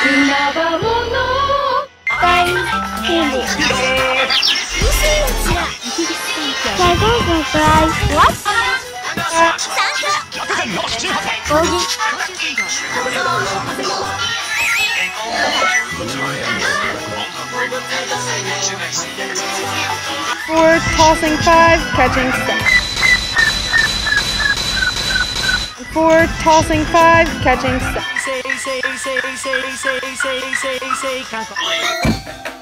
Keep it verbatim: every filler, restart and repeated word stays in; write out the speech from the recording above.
大好き。Dragon surprise. What? Bogi. Four, tossing five, catching six. Four, tossing five, catching six.